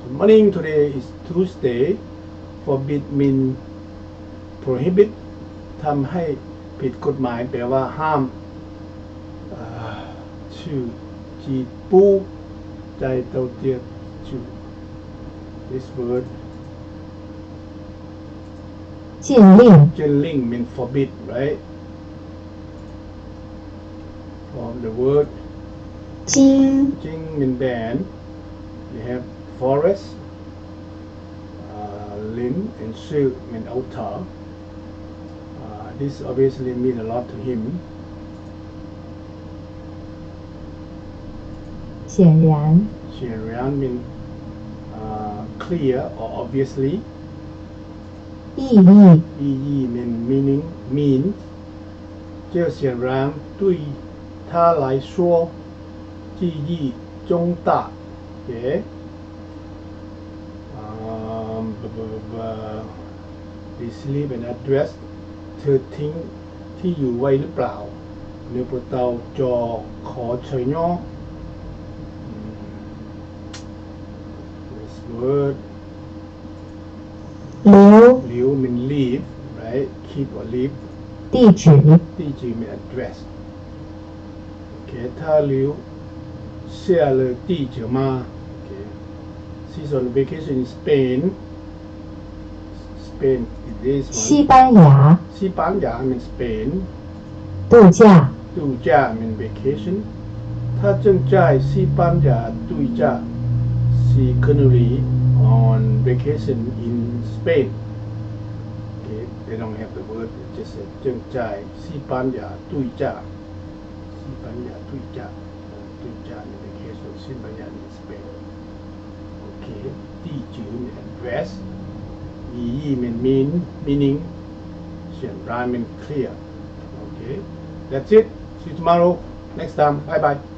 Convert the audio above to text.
Good morning. Today is Tuesday. Forbid mean prohibit ทำให้ผิดกฎหมายแปลว่าห้ามชื่อจีปูใจเต้าเจียชื่อ this word 禁令禁令 mean forbid, right? From the word 禁 jing mean ban. You have forest, lin and shu mean outer. This obviously mean a lot to him. 显然 Xianran mean clear or obviously. 意义意义 mean meaning, mean. 这显然对他来说意义重大。Okay. Receive an address เธอทิ้งที่อยู่ไว้หรือเปล่าเนื้อปเตาจอขอเฉยย่อ This word 留留 mean leave, right? Keep or leave. 地址地址 mean address. Okay. 他留下了地址吗 Okay. She's on vacation in Spain. Spain is this one. 西班牙西班牙 mean Spain. 度假度假 mean vacation. 他正在西班牙度假 She currently on vacation in Spain. Okay, they don't have the word. It just said 正在西班牙度假。西班牙度假，度假 mean vacation. 西班牙 mean Spain. Okay, 地址 mean address. 意义 mean meaning. 显然 mean clear. Okay, that's it. See you tomorrow. Next time. Bye bye.